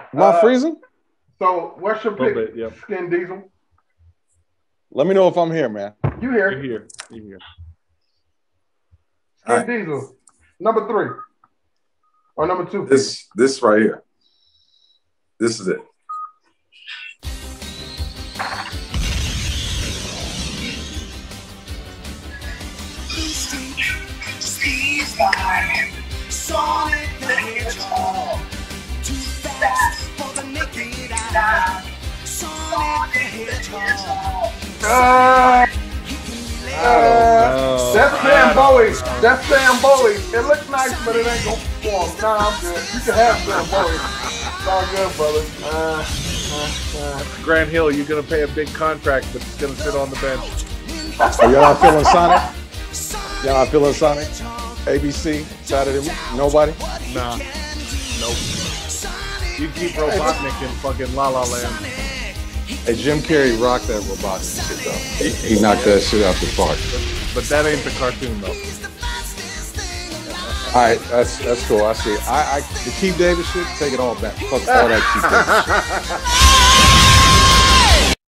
Am I freezing? So what's your pick? Bit, yep. Skin Diesel. Let me know if I'm here, man. You here? You here? You here? Skin Diesel, number 3 or number 2. This right here. This is it. Sonic the Hedgehog, too fast for the naked eye. Sonic the Hedgehog. That's Sam Bowie. That's Sam Bowie. It looks nice, but it ain't gonna perform. Nah, I'm good. You can have Sam Bowie. It's all good, brother. Grant Hill, you're gonna pay a big contract, but it's gonna sit on the bench. Are y'all not feeling Sonic? Y'all not feeling Sonic? ABC, Saturday, nobody? Nah. Nope. You keep Robotnik in fucking La La Land. Hey, Jim Carrey rocked that Robotnik shit, though. He knocked that shit out the park. But that ain't the cartoon, though. All right, that's cool. I see. The Keith Davis shit, take it all back. Fuck all that Keith Davis shit.